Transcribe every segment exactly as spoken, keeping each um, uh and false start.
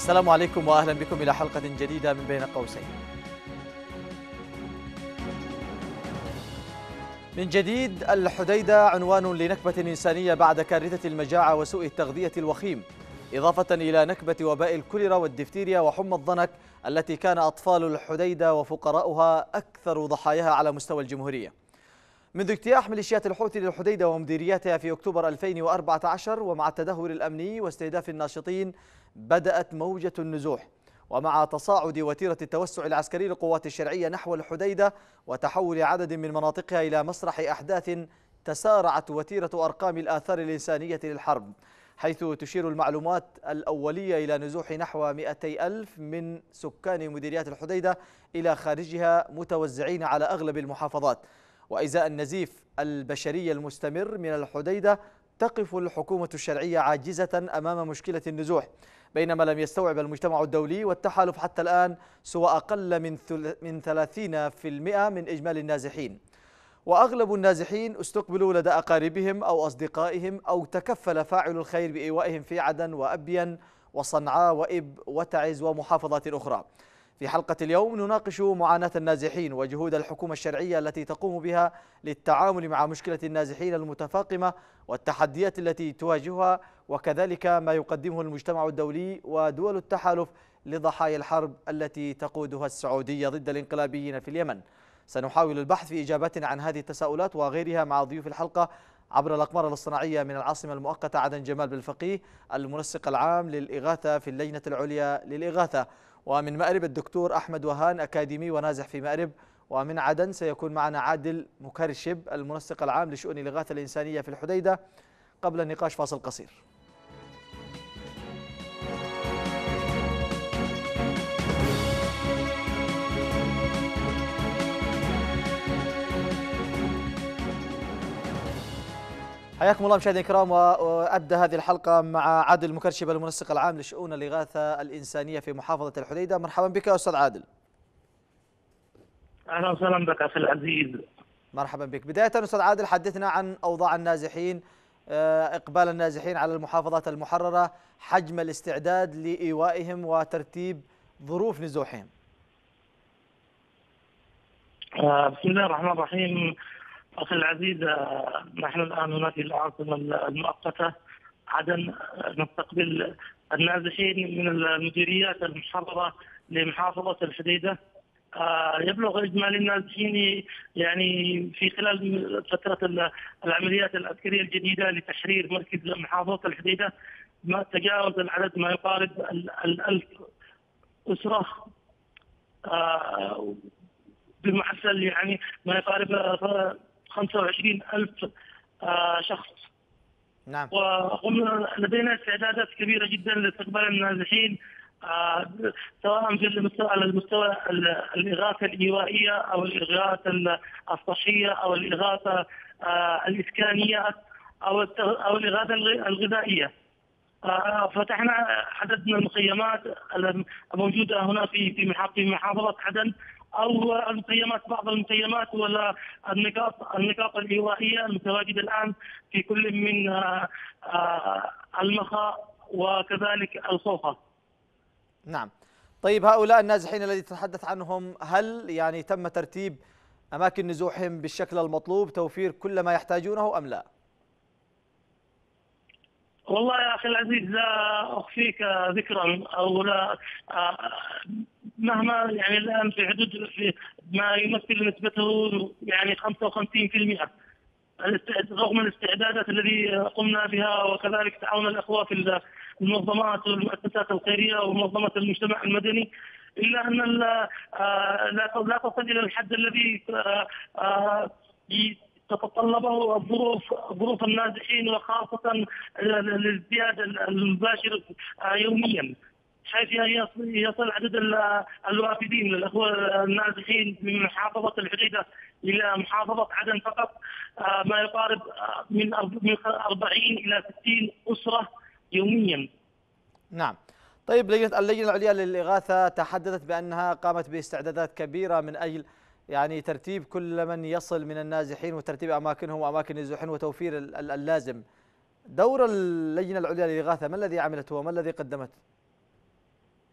السلام عليكم وأهلا بكم إلى حلقة جديدة من بين قوسين. من جديد، الحديدة عنوان لنكبة إنسانية بعد كارثة المجاعة وسوء التغذية الوخيم، إضافة إلى نكبة وباء الكوليرا والدفتيريا وحمى الضنك التي كان أطفال الحديدة وفقراؤها أكثر ضحاياها على مستوى الجمهورية. منذ اجتياح ميليشيات الحوثي للحديدة ومديرياتها في أكتوبر ألفين وأربعة عشر، ومع التدهور الأمني واستهداف الناشطين، بدأت موجة النزوح. ومع تصاعد وتيرة التوسع العسكري للقوات الشرعية نحو الحديدة وتحول عدد من مناطقها إلى مسرح أحداث، تسارعت وتيرة أرقام الآثار الإنسانية للحرب، حيث تشير المعلومات الأولية إلى نزوح نحو مئتي ألف من سكان مديريات الحديدة إلى خارجها متوزعين على أغلب المحافظات. وإزاء النزيف البشري المستمر من الحديدة، تقف الحكومة الشرعية عاجزة أمام مشكلة النزوح، بينما لم يستوعب المجتمع الدولي والتحالف حتى الآن سوى أقل من من ثلاثين بالمئة من إجمالي النازحين. وأغلب النازحين استقبلوا لدى أقاربهم أو أصدقائهم، أو تكفل فاعل الخير بإيوائهم في عدن وأبين وصنعاء وإب وتعز ومحافظات أخرى. في حلقة اليوم نناقش معاناة النازحين وجهود الحكومة الشرعية التي تقوم بها للتعامل مع مشكلة النازحين المتفاقمة والتحديات التي تواجهها، وكذلك ما يقدمه المجتمع الدولي ودول التحالف لضحايا الحرب التي تقودها السعودية ضد الانقلابيين في اليمن. سنحاول البحث في إجابات عن هذه التساؤلات وغيرها مع ضيوف الحلقة عبر الأقمار الاصطناعية من العاصمة المؤقتة عدن، جمال بالفقيه المنسق العام للإغاثة في اللجنة العليا للإغاثة، ومن مأرب الدكتور أحمد وهان أكاديمي ونازح في مأرب، ومن عدن سيكون معنا عادل مكرشب المنسق العام لشؤون الإغاثة الإنسانية في الحديدة. قبل النقاش فاصل قصير. حياكم الله مشاهدينا الكرام، وأبدأ هذه الحلقة مع عادل مكرشب المنسق العام لشؤون الإغاثة الإنسانية في محافظة الحديدة. مرحبا بك يا أستاذ عادل. أهلا وسهلا بك أخي العزيز. مرحبا بك. بداية أستاذ عادل، حدثنا عن أوضاع النازحين، إقبال النازحين على المحافظات المحررة، حجم الاستعداد لإيوائهم وترتيب ظروف نزوحهم. بسم الله الرحمن الرحيم. أخي العزيز، نحن الآن هنا في العاصمة المؤقتة عدن نستقبل النازحين من المديريات المحررة لمحافظة الحديدة. يبلغ إجمالي النازحين يعني في خلال فترة العمليات العسكرية الجديدة لتحرير مركز محافظة الحديدة ما تجاوز العدد ما يقارب الألف أسرة، بمعدل يعني ما يقارب خمسة وعشرين ألف شخص. نعم. وقمنا لدينا استعدادات كبيرة جدا لاستقبال النازحين، سواء في المستوى على المستوى الإغاثة الإيوائية أو الإغاثة الصحية أو الإغاثة الإسكانية أو أو الإغاثة الغذائية. فتحنا عدد من المخيمات الموجودة هنا في في محافظة عدن، أو المخيمات بعض المخيمات ولا النقاط النقاط الإيوائية المتواجدة الآن في كل من المخا وكذلك الخوخة. نعم. طيب، هؤلاء النازحين الذي تتحدث عنهم، هل يعني تم ترتيب أماكن نزوحهم بالشكل المطلوب، توفير كل ما يحتاجونه أم لا؟ والله يا أخي العزيز، لا أخفيك ذكرا أو لا، مهما يعني الآن في حدود في ما يمثل نسبته يعني خمسة وخمسين بالمئة رغم الاستعدادات الذي قمنا بها، وكذلك تعاون الأخوة في المنظمات والمؤسسات الخيرية ومنظمات المجتمع المدني، إلا أن لا لا تصل إلى الحد الذي تتطلبه الظروف ظروف النازحين، وخاصة الازدياد المباشر يوميا، حيث يصل عدد الوافدين للأخوة النازحين من محافظة الحديدة إلى محافظة عدن فقط ما يقارب من أربعين إلى ستين أسرة يوميا. نعم. طيب، لجنة اللجنة العليا للإغاثة تحدثت بأنها قامت باستعدادات كبيرة من أجل يعني ترتيب كل من يصل من النازحين وترتيب أماكنهم وأماكن نزوحهم وتوفير اللازم. دور اللجنة العليا للإغاثة ما الذي عملته وما الذي قدمته؟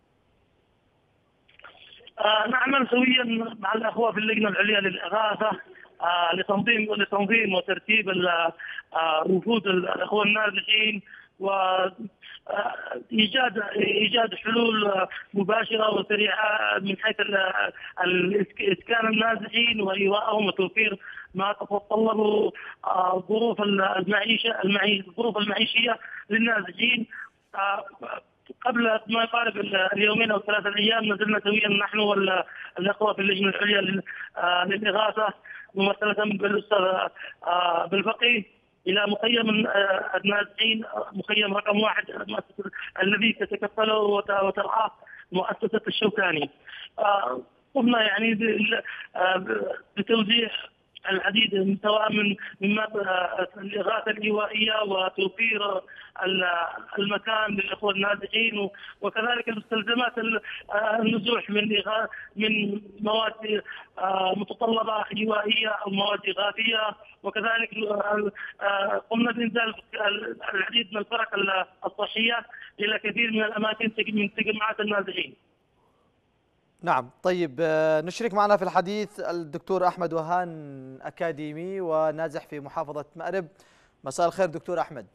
آه، نعمل سويا مع الاخوه في اللجنه العليا للاغاثه آه، لتنظيم لتنظيم وترتيب ال- آه، وفود الاخوه النازحين، و آه، ايجاد ايجاد حلول آه، مباشره وسريعه من حيث ال- ال- اسكان النازحين وايواءهم وتوفير ما تتطلبه آه، ظروف المعيشه المعيشه الظروف المعيشيه للنازحين. آه، قبل ما يقارب اليومين او ثلاثه ايام نزلنا سويا نحن والاخوه في اللجنه العليا لل- آه، للاغاثه ممثله بالاستاذ آه، بالفقيه الى مخيم آه، النازحين، آه، مخيم رقم واحد مؤسسة الذي تتكفله وت- وترعاه مؤسسه الشوكاني. آه، قمنا يعني بال- آه، بتوزيع العديد سواء من من الاغاثه الايوائيه وتوفير ال- المكان للاخوه النازحين، و- وكذلك المستلزمات ال- النزوح من إغا- من مواد آه، متطلبه ايوائيه او مواد اغاثيه، وكذلك آه، قمنا بانزال العديد من الفرق الصحيه الى كثير من الاماكن من تجمعات النازحين. نعم. طيب، آه، نشرك معنا في الحديث الدكتور أحمد وهان، أكاديمي ونازح في محافظة مأرب. مساء الخير دكتور أحمد.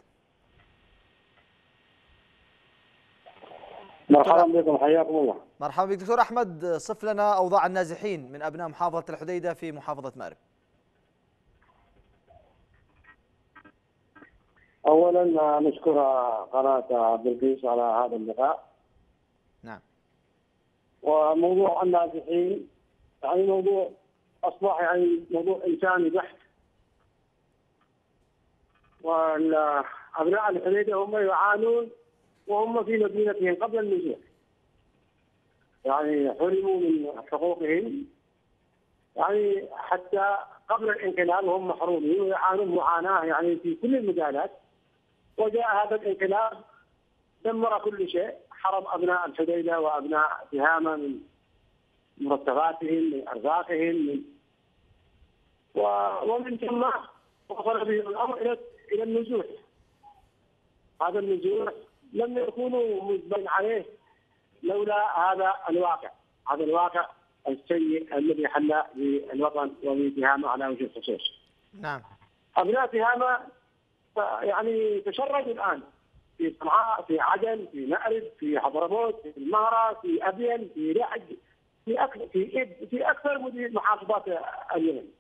مرحبا بكم، حياكم الله. مرحبا بك دكتور أحمد. صف لنا أوضاع النازحين من أبناء محافظة الحديدة في محافظة مأرب. اولا نشكر قناه بلقيس على هذا اللقاء. نعم. وموضوع النازحين يعني موضوع اصبح يعني موضوع انساني بحت، وابناء الحديده هم يعانون وهم في مدينتهم قبل النزوح، يعني حرموا من حقوقهم، يعني حتى قبل الانقلاب هم محرومين ويعانون معاناه يعني في كل المجالات. وجاء هذا الانقلاب دمر كل شيء، حرم ابناء الحديده وابناء تهامه من مرتباتهم، من ارزاقهم، من ومن ثم وصل بهم الامر الى الى النزوح. هذا النزوح لم يكونوا مجبرين عليه لولا هذا الواقع، هذا الواقع السيء الذي حل بالوطن وفي تهامه على وجه الخصوص. نعم. ابناء تهامه يعني تشردوا الان في صنعاء، في عدن، في مأرب، في حضرموت، في المهرة، في ابين، في رعج، في اكثر في إب في اكثر من محافظات اليمن.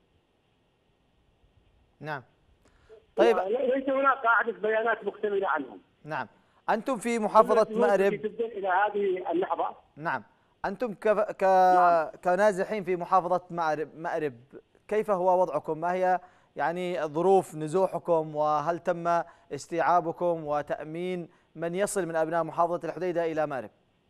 نعم. طيب، ليس هناك قاعده بيانات مكتمله عنهم. نعم. أنتم في محافظة مأرب الى هذه اللحظه. نعم. أنتم ك... ك... نعم. كنازحين في محافظة مأرب مأرب كيف هو وضعكم؟ ما هي يعني ظروف نزوحكم؟ وهل تم استيعابكم وتأمين من يصل من أبناء محافظة الحديدة إلى مأرب؟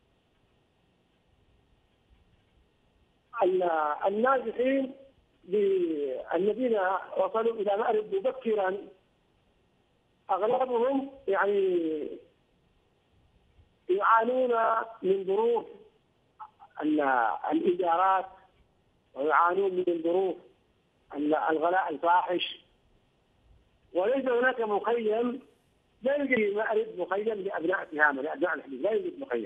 النازحين الذين وصلوا إلى مأرب مبكرا أغلبهم يعني يعانون من ظروف الإيجارات، ويعانون من ظروف الغلاء الفاحش، وليس هناك مخيم. لا يوجد مأرب مخيم لأبناء تهامة، لأبناء الحديد لا يوجد مخيم.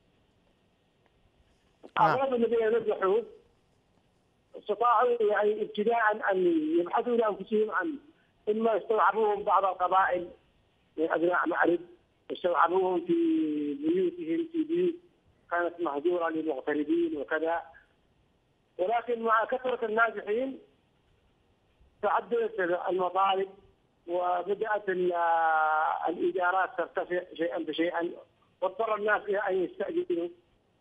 أغلب الذين نزحوا استطاعوا يعني ابتداء أن يبحثوا لأنفسهم عن إما يستوعبوهم بعض القبائل من أبناء مأرب، يستوعبوهم في بيوتهم، في بيوت كانت مهجورة للمغتربين وكذا. ولكن مع كثرة النازحين تعددت المطالب وبدأت الإيجارات ترتفع شيئا فشيئا، واضطر الناس إلى أن يستأجروا.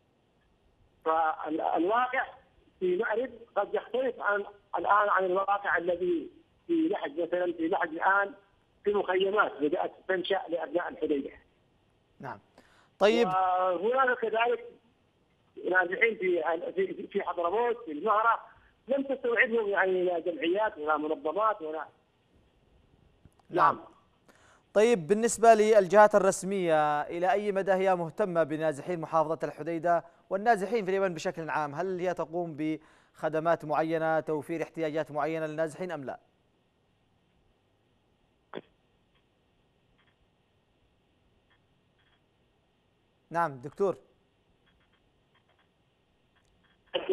فالواقع في مأرب قد يختلف عن الآن عن الواقع الذي في لحج. مثلا في لحج الآن في مخيمات بدأت تنشأ لأبناء الحديدة. نعم. طيب، وهناك كذلك نازحين في في حضرموت، في المهرة، لم تستوعبهم يعني لا جمعيات ولا منظمات ولا. نعم. طيب، بالنسبة للجهات الرسمية إلى أي مدى هي مهتمة بنازحين محافظة الحديدة والنازحين في اليمن بشكل عام؟ هل هي تقوم بخدمات معينة، توفير احتياجات معينة للنازحين أم لا؟ نعم دكتور.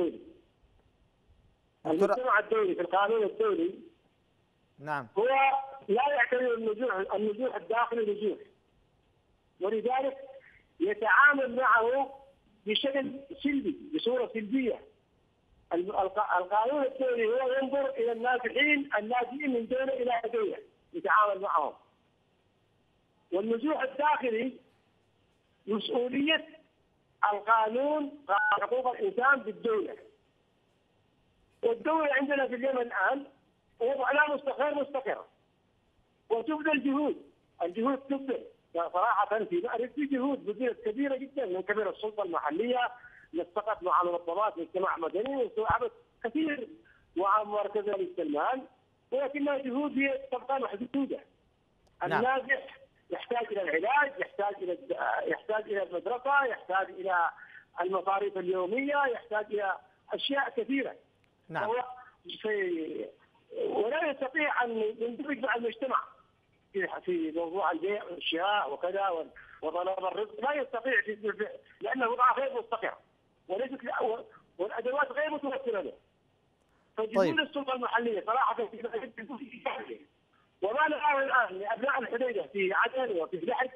دكتور المجتمع الدولي في القانون الدولي نعم هو لا يعتبر النزوح النزوح الداخلي نزوح، ولذلك يتعامل معه بشكل سلبي بصوره سلبيه. القانون الدولي هو ينظر الى النازحين اللاجئين من دوله الى دوله يتعامل معهم. والنزوح الداخلي مسؤوليه القانون قانون حقوق الانسان بالدوله. والدوله عندنا في اليمن الان وضع لا مستقر مستقره، وتبذل جهود، الجهود تبذل صراحه في مأرب في جهود بذلت كبيره جدا من قبل السلطه المحليه، نلتقت مع منظمات مجتمع مدني واستوعبت كثير مع مركز ال سلمان، ولكنها جهود هي تبقى محدوده. النازح يحتاج الى العلاج، يحتاج الى يحتاج الى المدرسه، يحتاج الى المصاريف اليوميه، يحتاج الى اشياء كثيره. نعم. في ولا يستطيع ان يندمج مع المجتمع في في موضوع البيع والشراء وكذا وطلب الرزق، لا يستطيع في لانه وضعه غير مستقر وليست والادوات غير متوفره له. فجهود طيب. السلطه المحليه صراحه وما نراه الان لابناء الحديده في عدن وفي لحج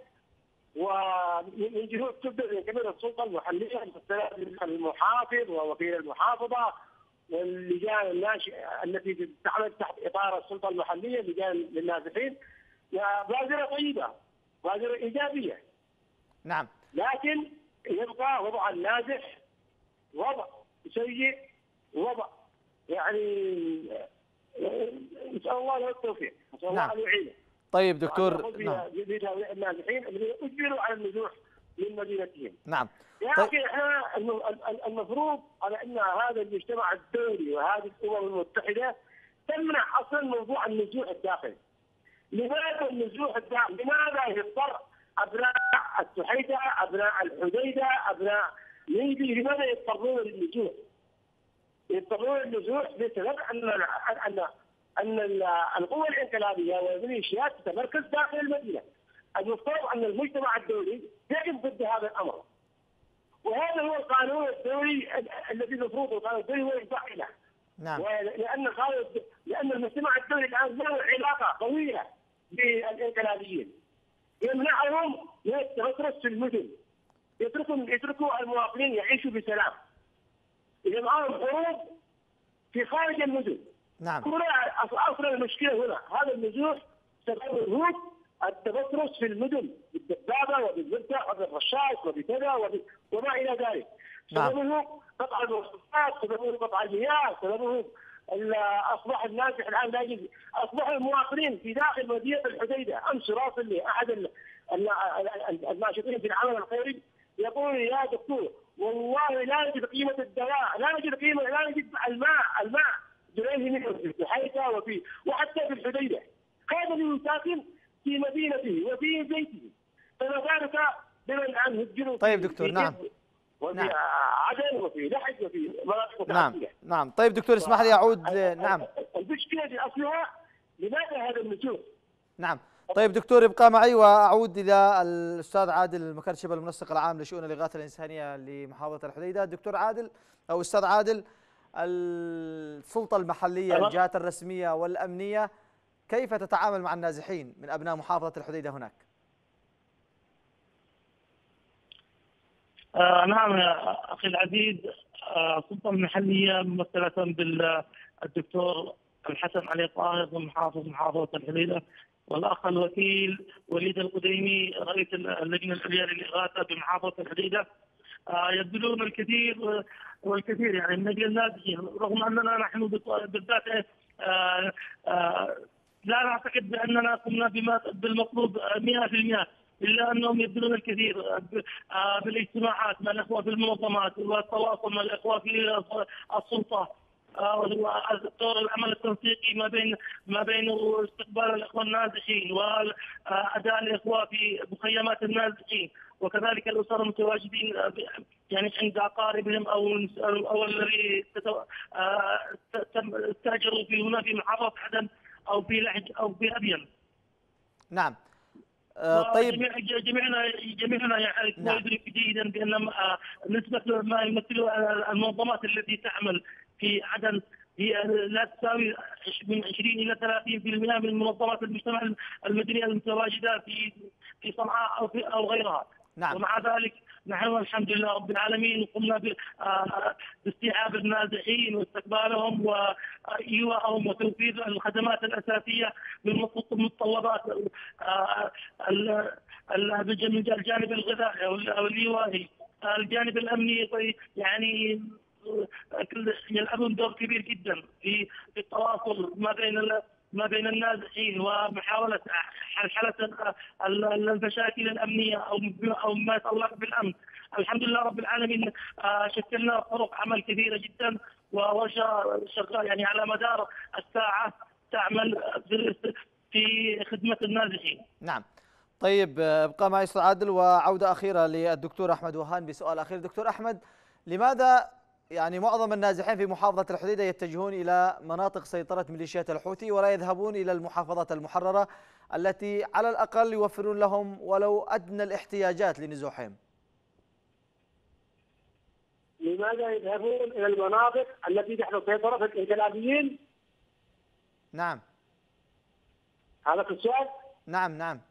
ومن جهود تبدا من قبل السلطه المحليه المحافظ ووكيل المحافظه واللجان الناشئه التي تعمل تحت اطار السلطه المحليه، لجان للنازحين، بادره طيبه، بادره ايجابيه. نعم. لكن يبقى وضع النازح وضع سيء، وضع يعني نسال الله له التوفيق، نسال الله ان يعينه. طيب دكتور، نعم. النازحين الذين اجبروا على النزوح من مدينتهم. نعم. يا اخي احنا المفروض على ان هذا المجتمع الدولي وهذه الامم المتحده تمنع اصلا موضوع النزوح الداخلي. لماذا النزوح الداخلي؟ لماذا يضطر ابناء السحيده، ابناء الحديده، ابناء ليبي لماذا يضطرون للنزوح؟ يضطرون للنزوح بسبب ان ان ان القوى الانقلابيه والميليشيات تتمركز داخل المدينه. المفترض ان المجتمع الدولي يقف ضد هذا الامر. وهذا هو القانون الدولي الذي المفروض القانون الدولي هو يرجع له. نعم. لان لان المجتمع الدولي الان له علاقه قويه بالانقلابيين. يمنعهم من التمترس في المدن. يتركوا يتركوا المواطنين يعيشوا بسلام. اذا معهم حروب في خارج المدن. نعم. هنا اصل المشكله هنا، هذا النزوح سببه التبترس في المدن بالدبابه وبالمدفع وبالرشاش وبكذا وما الى ذلك. نعم. سببه قطع المواصلات، سببه قطع المياه، سببه اصبح النازح الان لا يجوز. اصبح المواطنين في داخل مدينه الحديده. امس راسل لاحد الناشطين في العمل الخيري يقول يا دكتور والله لا نجد قيمه الدواء، لا نجد قيمه، لا نجد الماء، الماء جريه منه في حيفا وفي وحتى في الحديده. هذا اللي ساكن في مدينته وفي بيته، فما بالك بمن الان هجروا. طيب دكتور، نعم. وفي نعم. عدن وفي لحج وفي مناطق نعم. نعم. طيب دكتور اسمح لي اعود. نعم. المشكله في اصلها لماذا هذا النزوح؟ نعم. طيب دكتور ابقى معي واعود الى الاستاذ عادل المكرشب المنسق العام لشؤون الاغاثه الانسانيه لمحافظه الحديده. دكتور عادل او استاذ عادل، السلطه المحليه الجهات الرسميه والامنيه كيف تتعامل مع النازحين من ابناء محافظه الحديده هناك؟ آه نعم يا اخي العزيز، السلطه آه المحليه ممثله بالدكتور الحسن علي طاهر محافظ محافظه الحديده، والاخ الوكيل وليد القديمي رئيس اللجنه العليا للاغاثه بمحافظه الحديده، آه يبذلون الكثير والكثير يعني من اجل النازحين، رغم اننا نحن بالذات آه آه لا نعتقد باننا قمنا بما بالمطلوب مئة بالمئة، الا انهم يبذلون الكثير بالاجتماعات مع الاخوه في المنظمات والتواصل مع الاخوه في السلطه، دور العمل التنسيقي ما بين ما بين استقبال الاخوه النازحين واداء الاخوه في مخيمات النازحين، وكذلك الاسر المتواجدين يعني عند اقاربهم او او الذي استاجروا في هنا في محافظه عدن او في لحج او في ابين. نعم. آه طيب جميعنا جميعنا يعني يدرك جيدا بان نسبه ما يمثل المنظمات التي تعمل في عدن هي لا تساوي من عشرين إلى ثلاثين بالمئة من منظمات المجتمع المدني المتواجدة في في صنعاء أو في أو غيرها. نعم. ومع ذلك نحن الحمد لله رب العالمين قمنا باستيعاب النازحين واستقبالهم وإيواءهم وتوفير الخدمات الأساسية من متطلبات الجانب الغذائي أو الإيوائي. الجانب الأمني يعني يلعبون دور كبير جدا في في التواصل ما بين ما بين النازحين ومحاولة حل المشاكل الأمنية أو أو ما يتعلق بالأمن. الحمد لله رب العالمين شكلنا طرق عمل كثيرة جدا وشغال يعني على مدار الساعة تعمل في خدمة النازحين. نعم. طيب ابقى معي أستاذ عادل، وعودة أخيرة للدكتور أحمد وهان بسؤال أخير. دكتور أحمد، لماذا يعني معظم النازحين في محافظة الحديدة يتجهون إلى مناطق سيطرة ميليشيات الحوثي ولا يذهبون إلى المحافظات المحررة التي على الأقل يوفرون لهم ولو أدنى الاحتياجات لنزوحهم؟ لماذا يذهبون إلى المناطق التي تحت سيطرة الانقلابيين؟ نعم. هذا السؤال؟ نعم نعم.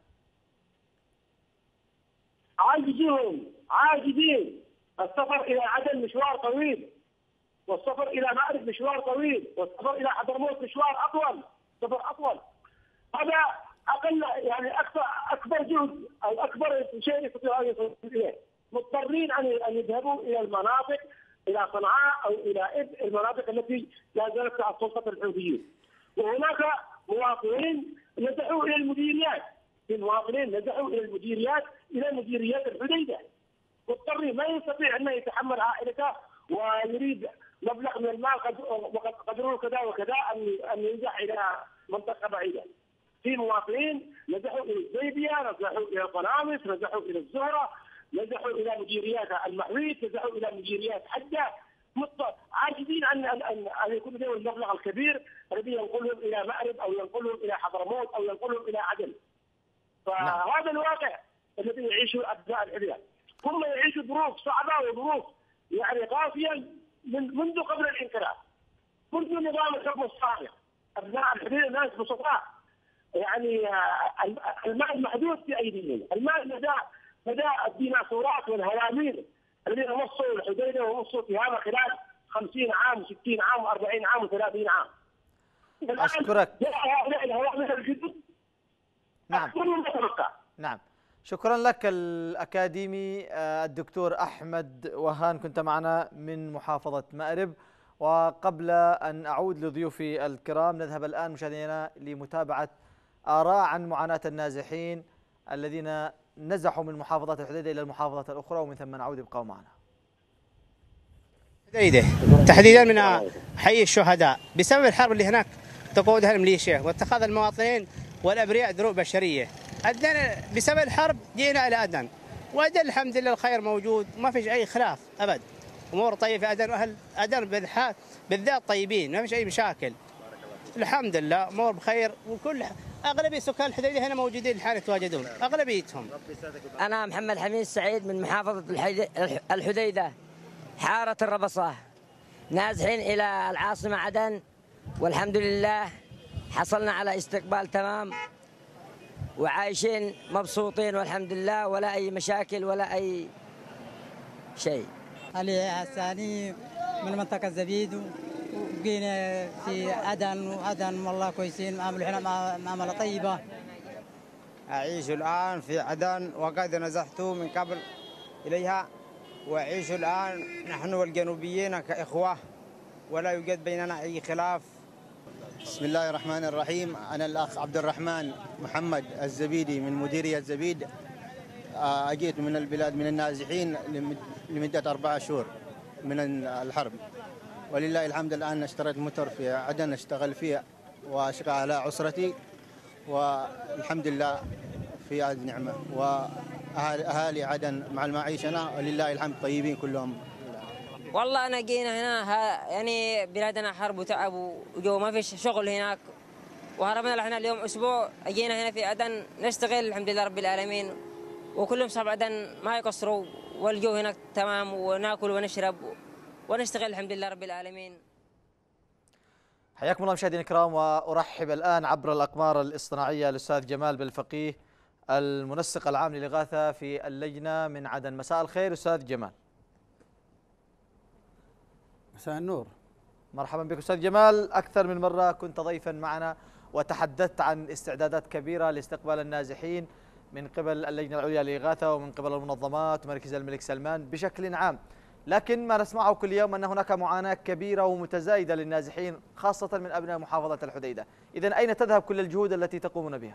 عاجزون عاجزين. السفر إلى عدن مشوار طويل، والسفر إلى مأرب مشوار طويل، والسفر إلى حضرموت مشوار أطول، سفر أطول. هذا أقل يعني أكثر أكبر جهد أو أكبر شيء يستطيعون أن يصلوا إليه. مضطرين أن أن يذهبوا إلى المناطق، إلى صنعاء أو إلى إب المناطق التي لا زالت تحت سلطة الحوثيين. وهناك مواطنين نزحوا إلى المديريات، في مواطنين نزحوا إلى المديريات إلى مديريات الحديدة. مضطرين، ما يستطيع أن يتحمل عائلته ويريد مبلغ من المال قدره كذا وكذا أن أن ينزح إلى منطقة بعيدة. في مواطنين نزحوا إلى الزيبية، نزحوا إلى القنامس، نزحوا إلى الزهرة، نزحوا إلى مديريات المحويت، نزحوا إلى مديريات حدة. عاجزين أن أن أن يكون لديهم المبلغ الكبير الذي ينقلهم إلى مأرب أو ينقلهم إلى حضرموت أو ينقلهم إلى عدن. فهذا الواقع الذي يعيشه أبناء الحديدة. هم يعيشوا ظروف صعبة وظروف يعني قاسية من منذ قبل الانقلاب، منذ نظام الحكم الصالح. أبناء الحديدة ناس بسطاء، يعني المال محدود في أيديهم. المال مدى مدى الديناصورات والهوامير الذين مصوا الحديدة ومصوا تهامة خلال خمسين عام وستين عام وأربعين عام وثلاثين عام. أشكرك. هؤلاء الهوامير الجدد. نعم. نعم. شكرا لك الأكاديمي الدكتور أحمد وهان، كنت معنا من محافظة مأرب. وقبل أن أعود لضيوفي الكرام نذهب الآن مشاهدينا لمتابعة آراء عن معاناة النازحين الذين نزحوا من محافظة الحديدة إلى المحافظة الأخرى، ومن ثم نعود. ابقوا معنا. الحديدة تحديدا من حي الشهداء بسبب الحرب اللي هناك تقودها الميليشيا واتخاذ المواطنين والأبرياء دروع بشرية. أدن بسبب الحرب جينا إلى أدن، وأدن الحمد لله الخير موجود، ما فيش أي خلاف أبد، أمور طيبة في أدن، وأهل أدن بالذات بالذات طيبين، ما فيش أي مشاكل الحمد لله، أمور بخير. وكل أغلبية سكان الحديدة هنا موجودين الحين يتواجدون أغلبيتهم. أنا محمد حميد سعيد من محافظة الحديدة حارة الربصة، نازحين إلى العاصمة عدن، والحمد لله حصلنا على استقبال تمام وعايشين مبسوطين والحمد لله، ولا أي مشاكل ولا أي شيء. علي حساني من منطقة الزبيد، وبقينا في عدن، وعدن والله كويسين، معاملوا هنا معاملة طيبة. أعيش الآن في عدن وقد نزحت من قبل إليها، وأعيش الآن نحن والجنوبيين كإخوة ولا يوجد بيننا أي خلاف. بسم الله الرحمن الرحيم. أنا الأخ عبد الرحمن محمد الزبيدي من مديرية زبيد. أجيت من البلاد من النازحين لمدة أربعة شهور من الحرب، ولله الحمد. الآن اشتريت موتور في عدن أشتغل فيه وأشقى على أسرتي، والحمد لله في هذه النعمة. وأهالي عدن مع المعيشة ولله الحمد طيبين كلهم. والله أنا جينا هنا يعني بلادنا حرب وتعب وجو ما فيش شغل هناك، وهربنا لحنا اليوم أسبوع. جينا هنا في عدن نشتغل الحمد لله رب العالمين، وكلهم صاحب عدن ما يقصروا، والجو هناك تمام، وناكل ونشرب ونشتغل الحمد لله رب العالمين. حياكم الله مشاهدينا الكرام، وأرحب الآن عبر الأقمار الاصطناعية الأستاذ جمال بالفقيه المنسق العام للإغاثة في اللجنة من عدن. مساء الخير أستاذ جمال. مساء النور. مرحبا بك أستاذ جمال. أكثر من مرة كنت ضيفا معنا وتحدثت عن استعدادات كبيرة لاستقبال النازحين من قبل اللجنة العليا للإغاثة ومن قبل المنظمات ومركز الملك سلمان بشكل عام، لكن ما نسمعه كل يوم أن هناك معاناة كبيرة ومتزايدة للنازحين خاصة من أبناء محافظة الحديدة. إذن أين تذهب كل الجهود التي تقومون بها؟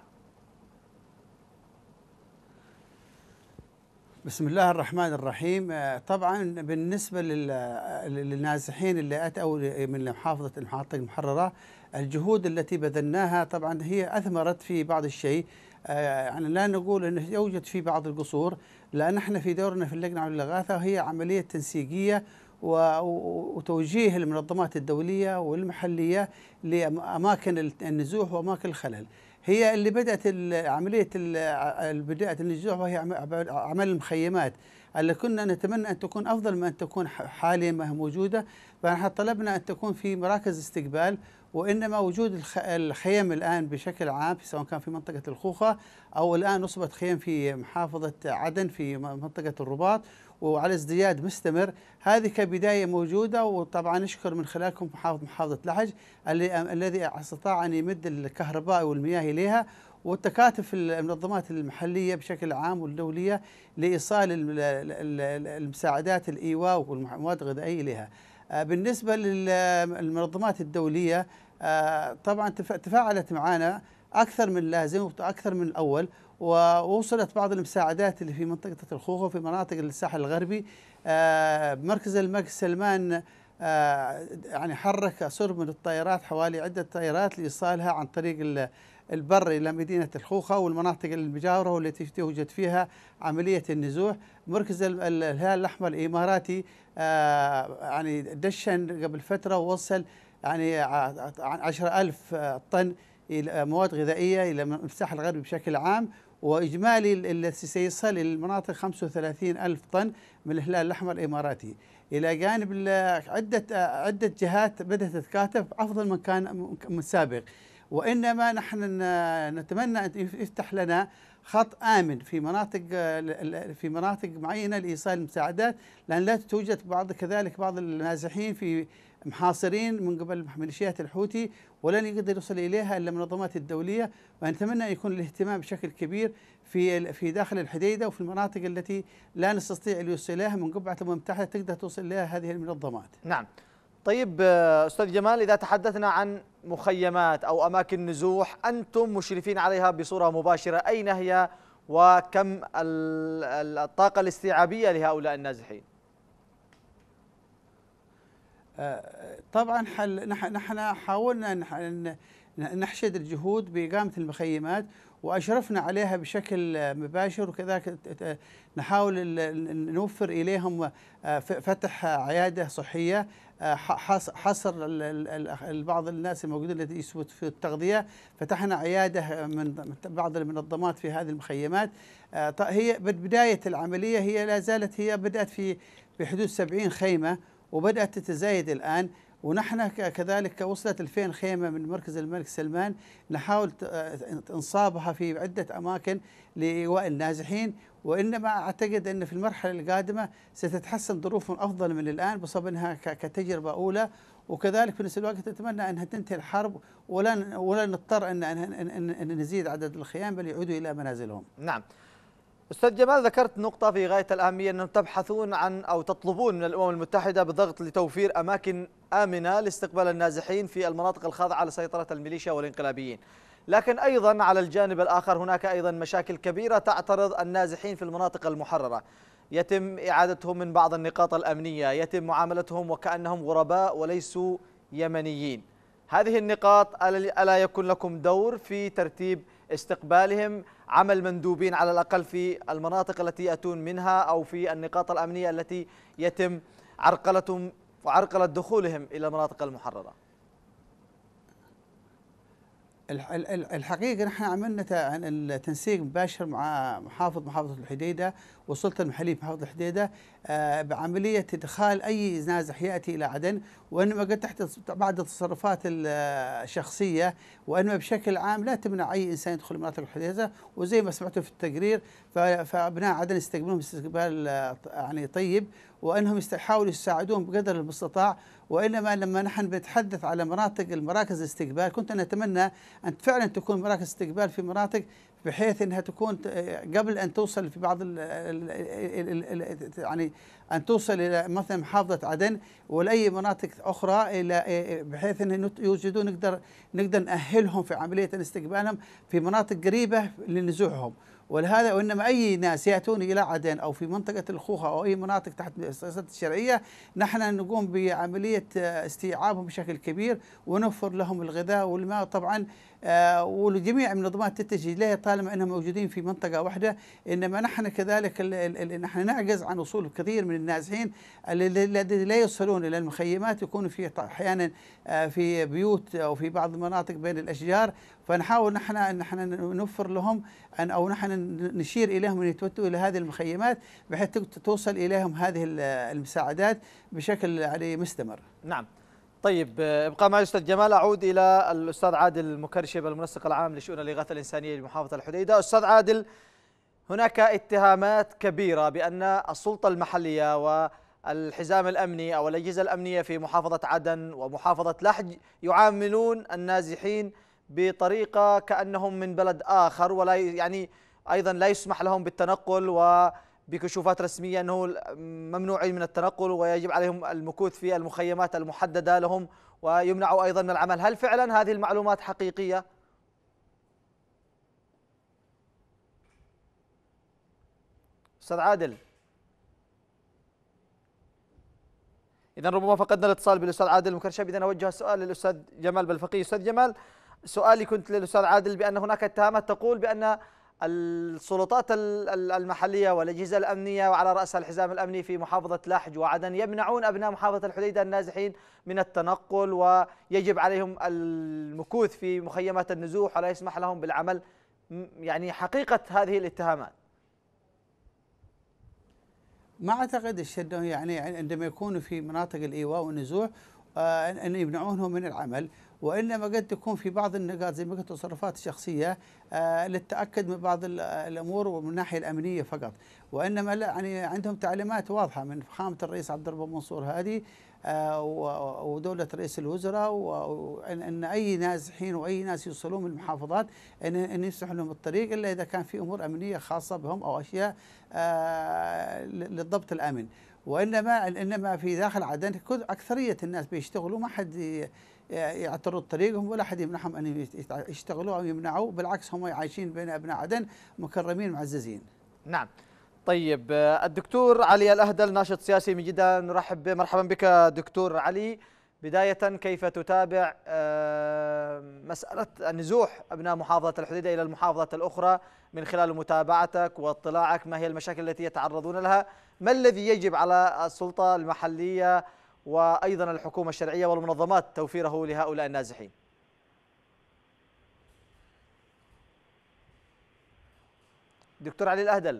بسم الله الرحمن الرحيم. طبعا بالنسبة للنازحين اللي أتوا من محافظة المناطق المحررة، الجهود التي بذلناها طبعا هي أثمرت في بعض الشيء. يعني لا نقول أنه يوجد في بعض القصور، لأن احنا في دورنا في اللجنة على الإغاثة هي عملية تنسيقية وتوجيه المنظمات الدولية والمحلية لأماكن النزوح وأماكن الخلل. هي اللي بدأت عملية بدأت النزوح وهي عمل المخيمات اللي كنا نتمنى أن تكون أفضل من أن تكون حاليا ما هي موجودة، فنحن طلبنا أن تكون في مراكز استقبال، وإنما وجود الخيم الآن بشكل عام سواء كان في منطقة الخوخة أو الآن نصبت خيم في محافظة عدن في منطقة الرباط وعلى ازدياد مستمر. هذه كبداية موجودة، وطبعا نشكر من خلالكم محافظة محافظة لحج الذي استطاع أن يمد الكهرباء والمياه إليها، والتكاتف المنظمات المحلية بشكل عام والدولية لإيصال المساعدات الإيواء والمواد الغذائية إليها. بالنسبة للمنظمات الدولية طبعا تفاعلت معنا أكثر من اللازم وأكثر من الأول، ووصلت بعض المساعدات اللي في منطقة الخوخة وفي مناطق الساحل الغربي. مركز الملك سلمان يعني حرك سرب من الطائرات، حوالي عدة طائرات لإيصالها عن طريق البر إلى مدينة الخوخة والمناطق المجاورة والتي توجد فيها عملية النزوح. مركز الهلال الأحمر الإماراتي يعني دشن قبل فترة ووصل يعني عشرة ألف طن إلى مواد غذائية إلى الساحل الغربي بشكل عام، وإجمالي الذي سيصل إلى المناطق خمسة وثلاثين ألف طن من الهلال الأحمر الإماراتي، إلى جانب عدة عدة جهات بدأت تتكاتف أفضل من كان من سابق. وإنما نحن نتمنى أن يفتح لنا خط آمن في مناطق في مناطق معينة لإيصال المساعدات، لأن لا توجد بعض كذلك بعض النازحين في محاصرين من قبل ميليشيات الحوثي ولن يقدر يوصل إليها إلا المنظمات الدولية، ونتمنى أن يكون الاهتمام بشكل كبير في في داخل الحديدة وفي المناطق التي لا نستطيع الوصول إليها من قبعة الأمم المتحدة تقدر توصل إليها هذه المنظمات. نعم. طيب أستاذ جمال، إذا تحدثنا عن مخيمات أو أماكن نزوح أنتم مشرفين عليها بصورة مباشرة، أين هي وكم الطاقة الاستيعابية لهؤلاء النازحين؟ طبعا نحن حاولنا أن نحشد الجهود بإقامة المخيمات وأشرفنا عليها بشكل مباشر، وكذلك نحاول نوفر إليهم فتح عيادة صحية، حصر بعض الناس الموجودين الذي يثبت في التغذية، فتحنا عيادة من بعض المنظمات في هذه المخيمات. هي بداية العملية هي لا زالت هي بدأت في بحدود سبعين خيمة وبدأت تتزايد الآن، ونحن كذلك وصلت ألفين خيمة من مركز الملك سلمان نحاول انصابها في عدة أماكن لإيواء النازحين. وإنما أعتقد أن في المرحلة القادمة ستتحسن ظروفهم أفضل من الآن بسبب أنها كتجربة أولى، وكذلك في نفس الوقت نتمنى أنها تنتهي الحرب ولا ولا نضطر أن أن نزيد عدد الخيام بل يعودوا إلى منازلهم. نعم. أستاذ جمال، ذكرت نقطة في غاية الأهمية، أنهم تبحثون عن أو تطلبون من الأمم المتحدة بضغط لتوفير أماكن آمنة لاستقبال النازحين في المناطق الخاضعة لسيطرة الميليشيا والانقلابيين، لكن أيضا على الجانب الآخر هناك أيضا مشاكل كبيرة تعترض النازحين في المناطق المحررة، يتم إعادتهم من بعض النقاط الأمنية، يتم معاملتهم وكأنهم غرباء وليسوا يمنيين. هذه النقاط ألا يكون لكم دور في ترتيب استقبالهم، عمل مندوبين على الأقل في المناطق التي يأتون منها أو في النقاط الأمنية التي يتم عرقلتهم وعرقلة دخولهم إلى المناطق المحررة؟ الحقيقة نحن عملنا التنسيق مباشر مع محافظ محافظة الحديدة والسلطة المحلية محافظة الحديدة بعملية إدخال أي نازح يأتي إلى عدن، وإنما قد تحت بعض التصرفات الشخصية، وإنما بشكل عام لا تمنع أي إنسان يدخل المناطق الحديثة. وزي ما سمعتوا في التقرير فأبناء عدن يستقبلون استقبال يعني طيب، وأنهم يحاولوا يساعدون بقدر المستطاع. وإنما لما نحن بنتحدث على مناطق المراكز الاستقبال، كنت نتمنى أن فعلا تكون مراكز استقبال في مناطق بحيث انها تكون قبل ان توصل في بعض ال ال ال يعني ان توصل الى مثلا محافظه عدن ولا اي مناطق اخرى، الى بحيث ان يوجدون نقدر نقدر ناهلهم في عمليه استقبالهم في مناطق قريبه لنزوحهم. ولهذا وانما اي ناس ياتون الى عدن او في منطقه الخوخه او اي مناطق تحت السياسات الشرعيه، نحن نقوم بعمليه استيعابهم بشكل كبير ونوفر لهم الغذاء والماء طبعا، آه والجميع منظمات تتجه اليه طالما انهم موجودين في منطقه واحده. انما نحن كذلك نحن نعجز عن وصول كثير من النازحين الذين لا يصلون الى المخيمات، يكونوا في احيانا آه في بيوت او في بعض المناطق بين الاشجار، فنحاول نحن ان نحن نوفر لهم ان او نحن نشير اليهم ان يتوجهوا الى هذه المخيمات بحيث توصل اليهم هذه المساعدات بشكل يعني مستمر. نعم. طيب ابقى معي استاذ جمال، اعود الى الاستاذ عادل المكرشب المنسق العام لشؤون الاغاثه الانسانيه لمحافظه الحديده. استاذ عادل، هناك اتهامات كبيره بان السلطه المحليه والحزام الامني او الاجهزه الامنيه في محافظه عدن ومحافظه لحج يعاملون النازحين بطريقه كانهم من بلد اخر، ولا يعني ايضا لا يسمح لهم بالتنقل، وبكشوفات رسميه انه ممنوعين من التنقل ويجب عليهم المكوث في المخيمات المحدده لهم ويمنعوا ايضا من العمل. هل فعلا هذه المعلومات حقيقيه؟ استاذ عادل، اذا ربما فقدنا الاتصال بالاستاذ عادل المكرشب. اذا اوجه السؤال للاستاذ جمال بلفقي. استاذ جمال، سؤالي كنت للاستاذ عادل بان هناك اتهامات تقول بان السلطات المحليه والاجهزه الامنيه وعلى راسها الحزام الامني في محافظه لحج وعدن يمنعون ابناء محافظه الحديده النازحين من التنقل، ويجب عليهم المكوث في مخيمات النزوح ولا يسمح لهم بالعمل. يعني حقيقه هذه الاتهامات؟ ما اعتقد الشده يعني عندما يكونوا في مناطق الايواء والنزوح آه ان يمنعونهم من العمل، وانما قد تكون في بعض النقاط زي ما قلت تصرفات شخصيه آه للتاكد من بعض الامور ومن الناحيه الامنيه فقط، وانما لا يعني عندهم تعليمات واضحه من فخامه الرئيس عبد الرب منصور هادي آه ودوله رئيس الوزراء، وان ان اي نازحين واي ناس يوصلون من المحافظات ان ان يفتح لهم الطريق الا اذا كان في امور امنيه خاصه بهم او اشياء آه للضبط الامن. وانما انما في داخل عدن اكثريه الناس بيشتغلوا، ما حد يعترض طريقهم ولا حد يمنعهم ان يشتغلوا او يمنعوا، بالعكس هم عايشين بين ابناء عدن مكرمين معززين. نعم. طيب الدكتور علي الاهدل ناشط سياسي من جدة، نرحب به. مرحبا بك دكتور علي. بداية كيف تتابع مسألة النزوح أبناء محافظة الحديدة إلى المحافظات الأخرى من خلال متابعتك واطلاعك؟ ما هي المشاكل التي يتعرضون لها؟ ما الذي يجب على السلطة المحلية وأيضا الحكومة الشرعية والمنظمات توفيره لهؤلاء النازحين؟ دكتور علي الأهدل.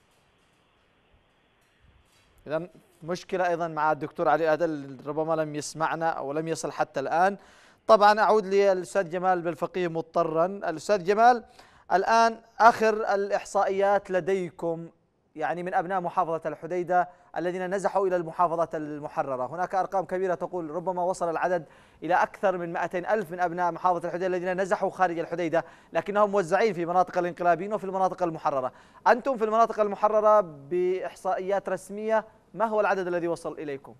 إذن مشكلة أيضا مع الدكتور علي الأهدل، ربما لم يسمعنا أو لم يصل حتى الآن. طبعا أعود للأستاذ جمال بلفقي مضطرا. الأستاذ جمال، الآن آخر الإحصائيات لديكم يعني من أبناء محافظة الحديدة الذين نزحوا إلى المحافظات المحررة، هناك أرقام كبيرة تقول ربما وصل العدد إلى أكثر من مئتين ألف من أبناء محافظة الحديدة الذين نزحوا خارج الحديدة، لكنهم موزعين في مناطق الانقلابيين وفي المناطق المحررة. أنتم في المناطق المحررة بإحصائيات رسمية ما هو العدد الذي وصل إليكم؟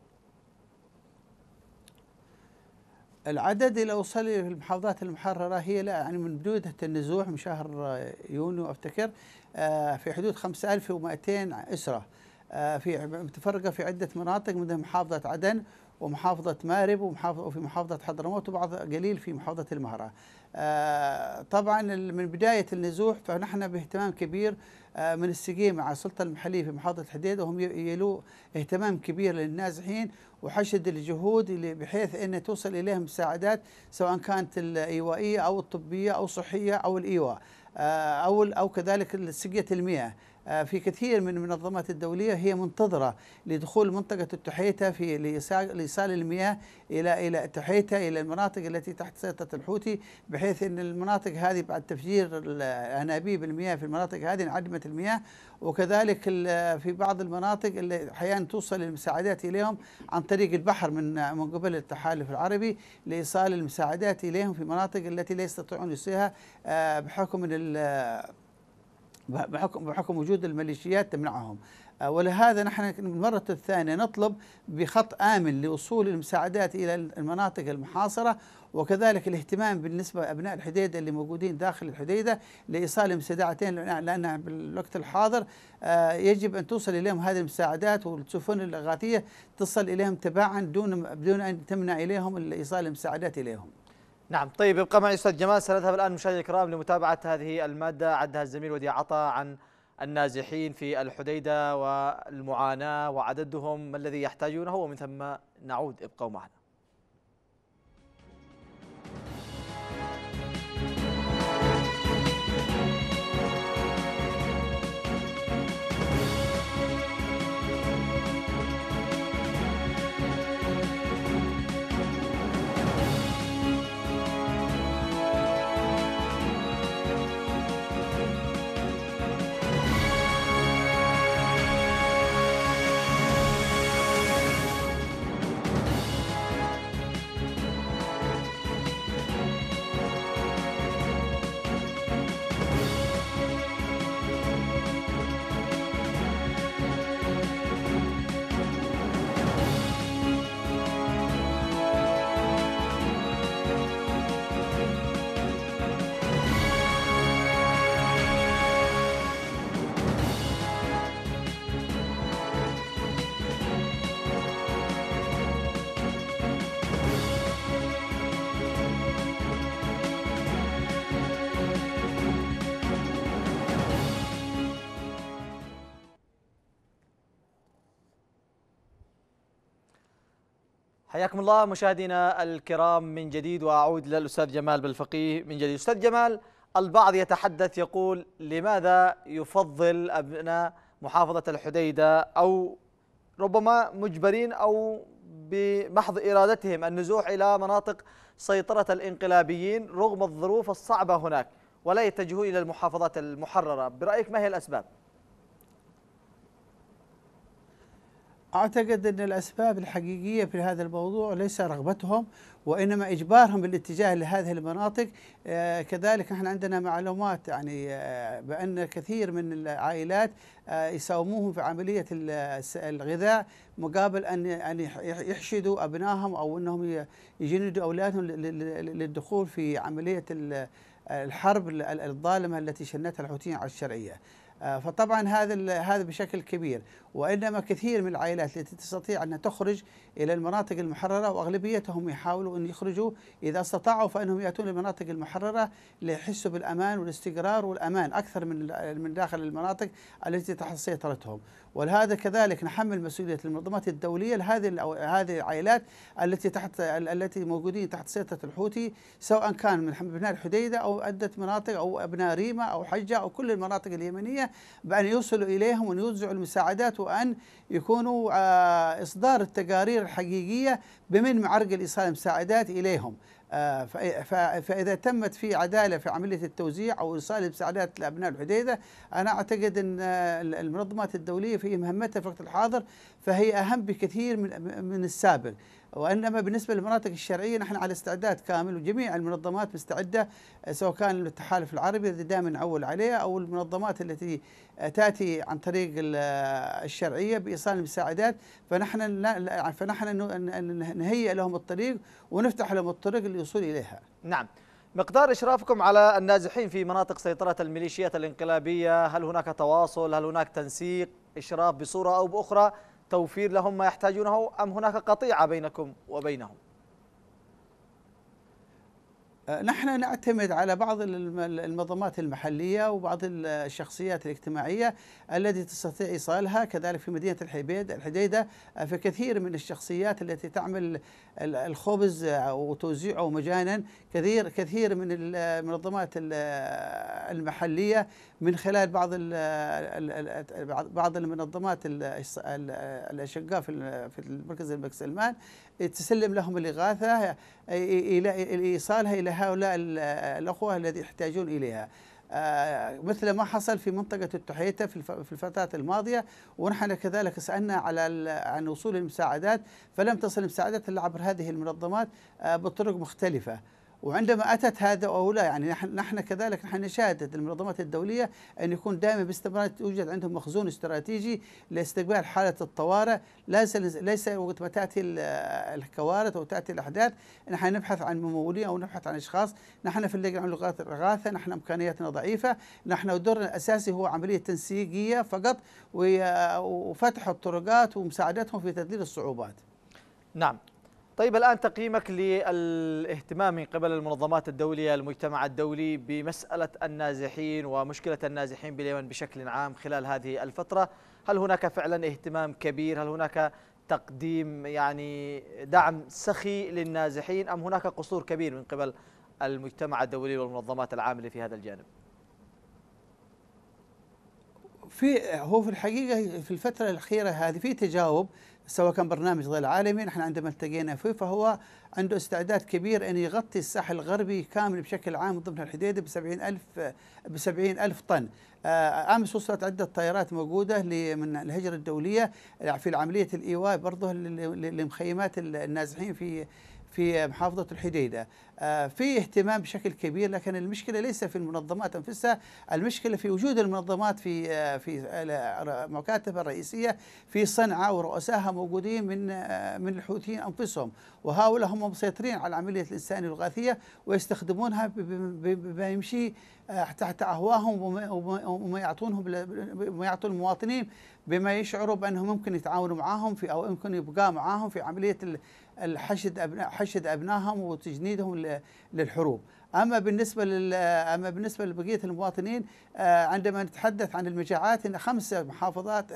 العدد اللي وصل في المحافظات المحررة هي لا يعني من بداية النزوح من شهر يونيو أفتكر في حدود خمسة آلاف ومئتين أسرة في متفرقة في عدة مناطق من محافظة عدن ومحافظة مارب ومحافظة وفي محافظة حضرموت وبعض قليل في محافظة المهرة. طبعا من بداية النزوح فنحن باهتمام كبير من السقيم مع السلطة المحلية في محافظة الحديدة، وهم يلوا اهتمام كبير للنازحين وحشد الجهود بحيث أن توصل إليهم مساعدات سواء كانت الإيوائية أو الطبية أو الصحية أو الإيواء أو أو كذلك سقية المياه. في كثير من المنظمات الدولية هي منتظرة لدخول منطقة التحيتة في لإيصال المياه إلى إلى التحيتة إلى المناطق التي تحت سيطرة الحوثي، بحيث أن المناطق هذه بعد تفجير أنابيب المياه في المناطق هذه انعدمت المياه. وكذلك في بعض المناطق اللي أحيانا توصل المساعدات إليهم عن طريق البحر من من قبل التحالف العربي لإيصال المساعدات إليهم في مناطق التي لا يستطيعون يوصلها بحكم من بحكم بحكم وجود الميليشيات تمنعهم. ولهذا نحن المرة الثانية نطلب بخط آمن لوصول المساعدات إلى المناطق المحاصرة، وكذلك الاهتمام بالنسبة لأبناء الحديدة اللي موجودين داخل الحديدة لإيصال المساعدتين، لأن بالوقت الحاضر يجب أن توصل إليهم هذه المساعدات، والسفن الإغاثية تصل إليهم تباعا دون بدون أن تمنع إليهم إيصال المساعدات إليهم. نعم، طيب ابقى معي أستاذ جمال. سنذهب الآن مشاهدينا الكرام لمتابعة هذه المادة عدها الزميل وديع عطا عن النازحين في الحديدة والمعاناة وعددهم ما الذي يحتاجونه، ومن ثم نعود. ابقوا معنا. حياكم الله مشاهدينا الكرام من جديد، وأعود للأستاذ جمال بالفقيه من جديد. أستاذ جمال، البعض يتحدث يقول لماذا يفضل أبناء محافظة الحديدة أو ربما مجبرين أو بمحض إرادتهم النزوح إلى مناطق سيطرة الانقلابيين رغم الظروف الصعبة هناك ولا يتجهوا إلى المحافظات المحررة؟ برأيك ما هي الأسباب؟ أعتقد أن الأسباب الحقيقية في هذا الموضوع ليس رغبتهم، وإنما إجبارهم بالاتجاه لهذه المناطق. آه كذلك نحن عندنا معلومات يعني آه بأن كثير من العائلات آه يساوموهم في عملية الغذاء مقابل أن أن يحشدوا أبنائهم أو أنهم يجندوا أولادهم للدخول في عملية الحرب الظالمة التي شنتها الحوثيين على الشرعية. فطبعا هذا هذا بشكل كبير، وانما كثير من العائلات التي تستطيع ان تخرج الى المناطق المحرره، واغلبيتهم يحاولوا ان يخرجوا اذا استطاعوا فانهم ياتون للمناطق المحرره ليحسوا بالامان والاستقرار والامان اكثر من من داخل المناطق التي تحت سيطرتهم. ولهذا كذلك نحمل مسؤوليه المنظمات الدوليه لهذه هذه العائلات التي تحت التي موجودين تحت سيطره الحوثي، سواء كان من ابناء الحديده او عده مناطق او ابناء ريما او حجه او كل المناطق اليمنيه، بان يوصلوا اليهم وان يوزعوا المساعدات وان يكونوا اصدار التقارير الحقيقيه بمن معرقل ايصال المساعدات اليهم. فإذا تمت في عدالة في عملية التوزيع أو إيصال المساعدات لأبناء الحديدة، أنا أعتقد أن المنظمات الدولية في مهمتها في الوقت الحاضر فهي أهم بكثير من من السابق. وإنما بالنسبة للمناطق الشرعية نحن على استعداد كامل، وجميع المنظمات مستعدة، سواء كان التحالف العربي الذي دائما نعول عليها أو المنظمات التي تأتي عن طريق الشرعية بإيصال المساعدات. فنحن فنحن نهيئ لهم الطريق ونفتح لهم الطريق للوصول إليها. نعم. مقدار إشرافكم على النازحين في مناطق سيطرة الميليشيات الانقلابية، هل هناك تواصل؟ هل هناك تنسيق؟ إشراف بصورة أو بأخرى؟ توفير لهم ما يحتاجونه، أم هناك قطيعة بينكم وبينهم؟ نحن نعتمد على بعض المنظمات المحلية وبعض الشخصيات الاجتماعية التي تستطيع إيصالها، كذلك في مدينة الحديدة في كثير من الشخصيات التي تعمل الخبز وتوزيعه مجانا. كثير كثير من المنظمات المحلية من خلال بعض بعض المنظمات الاشقاء في في المركز الملك سلمان، تسلم لهم الاغاثه الى ايصالها الى هؤلاء الاخوه الذين يحتاجون اليها. آه مثل ما حصل في منطقة التحيتة في الفترات الماضية، ونحن كذلك سألنا على عن وصول المساعدات، فلم تصل المساعدات إلا عبر هذه المنظمات آه بطرق مختلفة. وعندما أتت هذا أو لا، يعني نحن نحن كذلك نحن نشاهد المنظمات الدولية أن يكون دائما باستمرار يوجد عندهم مخزون استراتيجي لاستقبال حالة الطوارئ، ليس ليس وقت ما تأتي الكوارث أو تأتي الأحداث نحن نبحث عن ممولين أو نبحث عن أشخاص. نحن في اللجنة لغات الإغاثة نحن إمكانياتنا ضعيفة، نحن دورنا الأساسي هو عملية تنسيقية فقط وفتح الطرقات ومساعدتهم في تذليل الصعوبات. نعم. طيب الآن تقييمك للاهتمام من قبل المنظمات الدولية المجتمع الدولي بمسألة النازحين ومشكلة النازحين باليمن بشكل عام خلال هذه الفترة، هل هناك فعلا اهتمام كبير؟ هل هناك تقديم يعني دعم سخي للنازحين أم هناك قصور كبير من قبل المجتمع الدولي والمنظمات العاملة في هذا الجانب؟ في هو في الحقيقة في الفترة الأخيرة هذه في تجاوب، سواء كان برنامج ظل العالمي نحن عندما التقينا فيه فهو عنده استعداد كبير أن يغطي الساحل الغربي كامل بشكل عام ضمن الحديدة بسبعين ألف بسبعين ألف طن. أمس وصلت عدة طائرات موجودة من الهجرة الدولية في عملية الإيواء برضه لمخيمات النازحين في في محافظة الحديدة. في اهتمام بشكل كبير، لكن المشكلة ليس في المنظمات أنفسها، المشكلة في وجود المنظمات في في مكاتبها الرئيسية في صنعاء ورؤسائها موجودين من من الحوثيين أنفسهم، وهؤلاء هم مسيطرين على العملية الإنسانية الإغاثية ويستخدمونها بما يمشي تحت أهواهم وما يعطونهم وما يعطون المواطنين بما يشعروا بأنهم ممكن يتعاونوا معهم في أو يمكن يبقى معهم في عملية الحشد أبناء حشد أبنائهم وتجنيدهم للحروب. أما بالنسبة لل أما بالنسبة لبقية المواطنين عندما نتحدث عن المجاعات إن خمس محافظات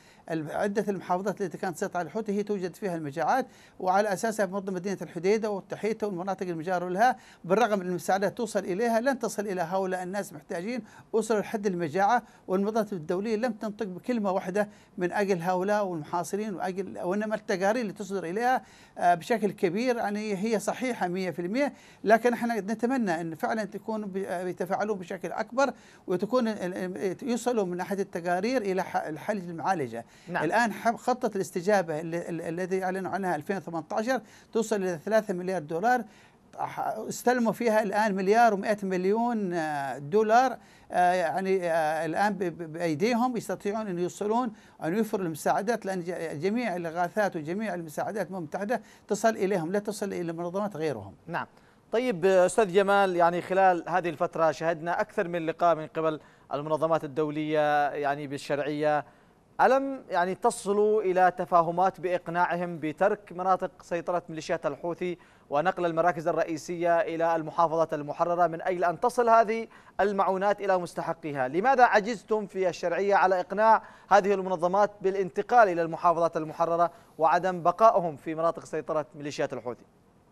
عدة المحافظات التي كانت تسيطر على الحوثي هي توجد فيها المجاعات، وعلى أساسها منظمة مدينة الحديدة والتحيتة والمناطق المجاورة لها بالرغم من المساعدات توصل إليها لن تصل إلى هؤلاء الناس محتاجين، وصلوا لحد المجاعة والمنظمات الدولية لم تنطق بكلمة واحدة من أجل هؤلاء والمحاصرين وأجل، وإنما التقارير اللي تصدر إليها بشكل كبير يعني هي صحيحة مئة في المئة، لكن احنا نتمنى أن فعلا تكون يتفاعلون بشكل أكبر وتكون يوصلوا من ناحية التقارير إلى الحل المعالجة. نعم. الآن خطة الاستجابة الذي أعلنوا عنها ألفين وثمانية عشر توصل إلى ثلاثة مليار دولار، استلموا فيها الآن مليار ومئة مليون دولار، يعني الآن بأيديهم يستطيعون أن يوصلون أن يوفروا المساعدات، لأن جميع الإغاثات وجميع المساعدات المتحدة تصل إليهم لا تصل إلى منظمات غيرهم. نعم. طيب أستاذ جمال، يعني خلال هذه الفترة شهدنا أكثر من لقاء من قبل المنظمات الدولية يعني بالشرعية، ألم يعني تصلوا إلى تفاهمات بإقناعهم بترك مناطق سيطرة ميليشيات الحوثي ونقل المراكز الرئيسية إلى المحافظات المحررة من أجل أن تصل هذه المعونات إلى مستحقيها؟ لماذا عجزتم في الشرعية على إقناع هذه المنظمات بالانتقال إلى المحافظات المحررة وعدم بقائهم في مناطق سيطرة ميليشيات الحوثي؟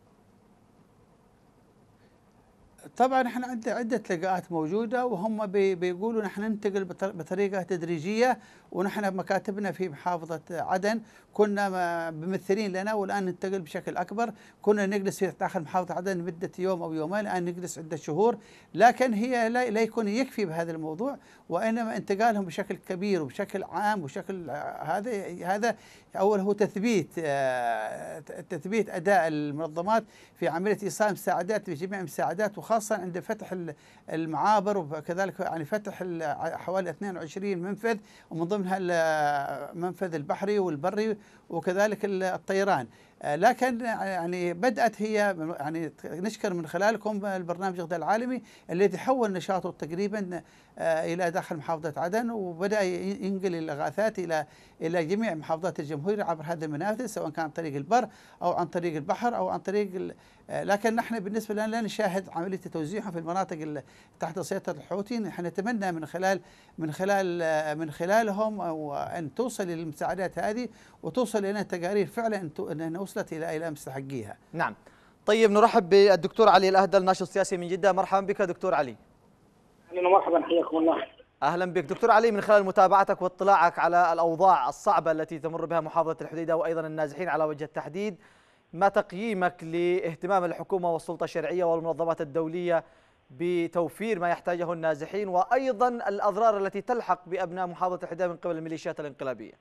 طبعا احنا عندنا عده لقاءات موجوده وهم بيقولوا نحن ننتقل بطريقه تدريجيه، ونحن مكاتبنا في محافظه عدن كنا ممثلين لنا والان ننتقل بشكل اكبر، كنا نجلس في داخل محافظه عدن مده يوم او يومين، الان نجلس عده شهور، لكن هي لا يكون يكفي بهذا الموضوع، وانما انتقالهم بشكل كبير وبشكل عام وبشكل هذا هذا اول هو تثبيت تثبيت اداء المنظمات في عمليه ايصال مساعدات لجميع المساعدات، وخاصه عند فتح المعابر وكذلك يعني فتح حوالي اثنين وعشرين منفذ ومن ضمنها المنفذ البحري والبري وكذلك الطيران. لكن يعني بدأت هي يعني نشكر من خلالكم البرنامج غذاء العالمي الذي حول نشاطه تقريبا إلى داخل محافظة عدن، وبدأ ينقل الإغاثات إلى إلى جميع محافظات الجمهورية عبر هذا المنافذ، سواء كان عن طريق البر أو عن طريق البحر أو عن طريق، لكن نحن بالنسبة لنا لا نشاهد عملية توزيعها في المناطق تحت سيطرة الحوثيين. نحن نتمنى من خلال من خلال من خلالهم أن توصل المساعدات هذه وتوصل إلى تقارير فعلا أنها وصلت إلى إلى مستحقيها. نعم. طيب نرحب بالدكتور علي الأهدل، ناشط سياسي من جدة. مرحبا بك دكتور علي. اهلا ومرحبا، حياكم الله. أهلا بك دكتور علي. من خلال متابعتك واطلاعك على الأوضاع الصعبة التي تمر بها محافظة الحديدة وأيضا النازحين على وجه التحديد، ما تقييمك لاهتمام الحكومة والسلطة الشرعية والمنظمات الدولية بتوفير ما يحتاجه النازحين، وأيضا الأضرار التي تلحق بأبناء محافظة الحديدة من قبل الميليشيات الانقلابية؟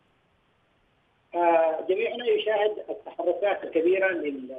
جميعنا يشاهد التحركات الكبيرة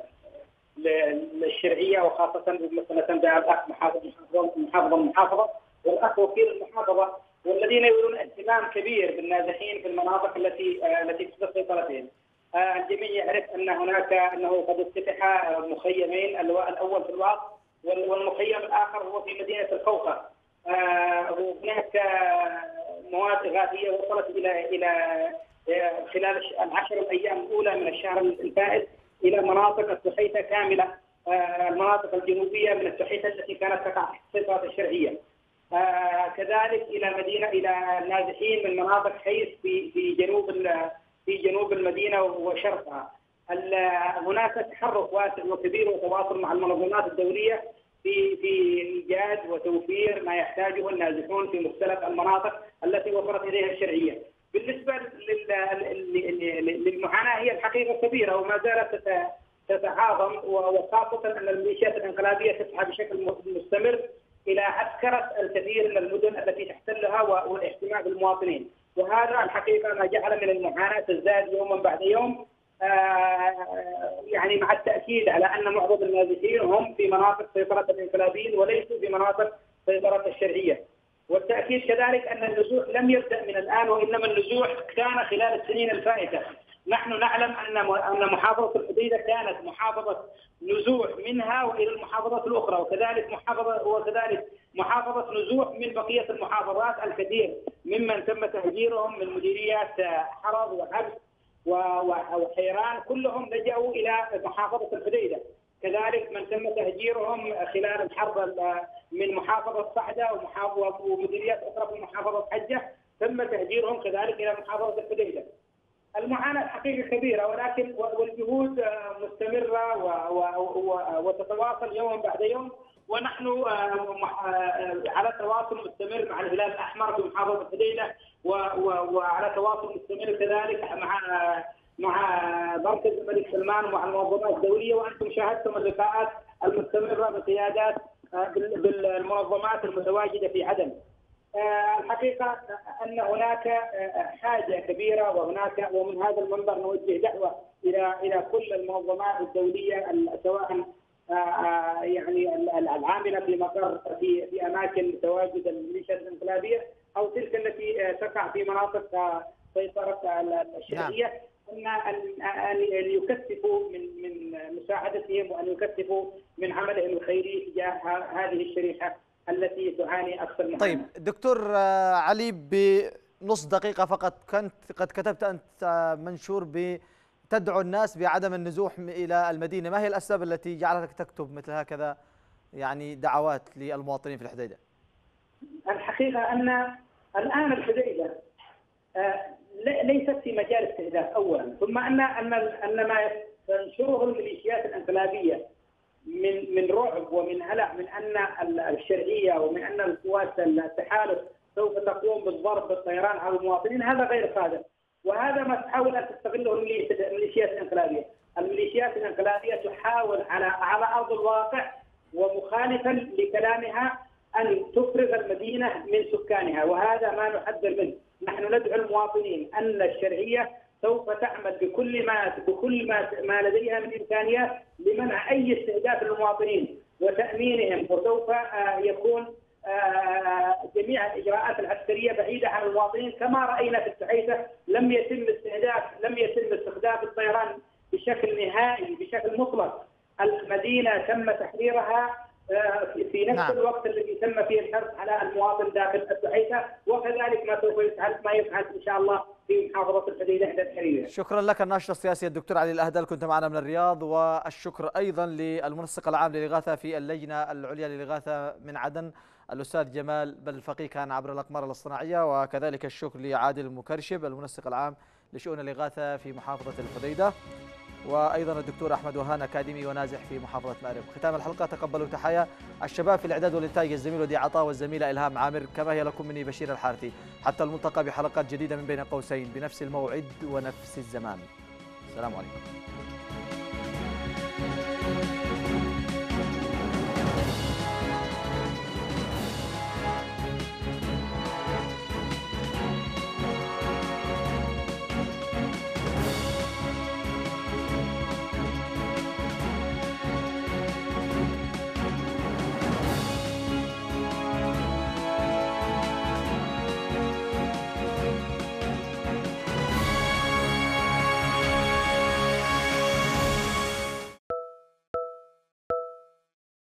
للشرعية، وخاصة مثلا بالأخ محافظ محافظة المحافظة والأخ وكيل المحافظة، والذين يولون اهتمام كبير بالنازحين في المناطق التي التي تحت سيطرتهم. الجميع يعرف أن هناك أنه قد افتتح مخيمين، الأول في الواق والمخيم الآخر هو في مدينة الخوخة. هناك مواد إغاثية وصلت إلى إلى خلال العشر الأيام الأولى من الشهر الفائت إلى مناطق السحيثة كاملة، المناطق الجنوبية من السحيثة التي كانت تقع تحت السيطرة الشرعية. كذلك إلى مدينة إلى نازحين من مناطق حيث في في جنوب في جنوب المدينة وشرقها. هناك تحرك واسع وكبير وتواصل مع المنظمات الدولية في في إيجاد وتوفير ما يحتاجه النازحون في مختلف المناطق التي وصلت إليها الشرعية. بالنسبة للمعاناة هي الحقيقة كبيرة وما زالت تتعاظم، وخاصة أن الميليشيات الانقلابية تسعى بشكل مستمر إلى عسكرة الكثير من المدن التي تحتلها والاحتماء بالمواطنين، وهذا الحقيقة ما جعل من المعاناة تزداد يوما بعد يوم. يعني مع التأكيد على أن معظم النازحين هم في مناطق سيطرة الانقلابيين وليسوا في مناطق سيطرة الشرعية. والتأكيد كذلك أن النزوح لم يبدأ من الآن، وإنما النزوح كان خلال السنين الفائتة. نحن نعلم أن أن محافظة الحديدة كانت محافظة نزوح منها وإلى المحافظات الأخرى، وكذلك محافظة وكذلك محافظة نزوح من بقية المحافظات. الكثير ممن تم تهجيرهم من مديريات حرض وحبس وحيران كلهم لجأوا إلى محافظة الحديدة. كذلك من تم تهجيرهم خلال الحرب من محافظة صعدة ومحافظة ومديريات أخرى في محافظة حجة تم تهجيرهم كذلك إلى محافظة الحديدة. المعاناة حقيقة كبيرة، ولكن والجهود مستمرة وتتواصل يوما بعد يوم، ونحن على تواصل مستمر مع الهلال الأحمر في محافظة الحديدة، وعلى تواصل مستمر كذلك مع مع مركز الملك سلمان ومع المنظمات الدولية، وأنتم شاهدتم اللقاءات المستمرة بقيادات بالمنظمات المتواجدة في عدن. الحقيقة أن هناك حاجة كبيرة، وهناك ومن هذا المنبر نوجه دعوة إلى إلى كل المنظمات الدولية سواء يعني العاملة في مقر في في أماكن تواجد الميليشيات الانقلابية أو تلك التي تقع في مناطق سيطرة الشرعية، أن أن يكثفوا من من مساعدتهم وأن يكثفوا من عملهم الخيري تجاه هذه الشريحة التي تعاني أكثر منها. طيب دكتور علي، بنص دقيقة فقط، كنت قد كتبت أنت منشور بتدعو الناس بعدم النزوح إلى المدينة، ما هي الأسباب التي جعلتك تكتب مثل هكذا يعني دعوات للمواطنين في الحديدة؟ الحقيقة أن الآن الحديدة ليست في مجال استهداف أولا، ثم أن أن أن ما تنشره الميليشيات الانقلابية من من رعب ومن هلع من ان الشرعيه ومن ان القوات التحالف سوف تقوم بالضرب بالطيران على المواطنين، هذا غير صادق، وهذا ما تحاول ان تستغله الميليشيات الانقلابيه. الميليشيات الانقلابيه تحاول على على ارض الواقع ومخالفا لكلامها ان تفرغ المدينه من سكانها، وهذا ما نحذر منه. نحن ندعو المواطنين ان الشرعيه سوف تعمل بكل ما بكل ما ما لديها من امكانيات لمنع اي استهداف للمواطنين وتامينهم، وسوف يكون جميع الاجراءات العسكريه بعيده عن المواطنين، كما راينا في السحيثه لم يتم استهداف لم يتم استخدام الطيران بشكل نهائي بشكل مطلق. المدينه تم تحريرها في نفس نعم. الوقت الذي تم فيه الحرص على المواطن داخل السحيثه، وكذلك ما سوف يفعل ما يفعل ان شاء الله في محافظة الحديدة عند الحريرة. شكرا لك الناشط السياسي الدكتور علي الأهدل، كنت معنا من الرياض، والشكر أيضا للمنسق العام للإغاثة في اللجنة العليا للإغاثة من عدن الأستاذ جمال بلفقي، كان عبر الأقمار الاصطناعية، وكذلك الشكر لعادل المكرشب المنسق العام لشؤون الإغاثة في محافظة الحديدة. وأيضا الدكتور أحمد وهان أكاديمي ونازح في محافظة مأرب. ختام الحلقة تقبلوا تحايا الشباب في الإعداد والإنتاج، الزميل ودي عطاء والزميلة إلهام عامر، كما هي لكم مني بشير الحارثي. حتى الملتقى بحلقات جديدة من بين قوسين بنفس الموعد ونفس الزمان. السلام عليكم.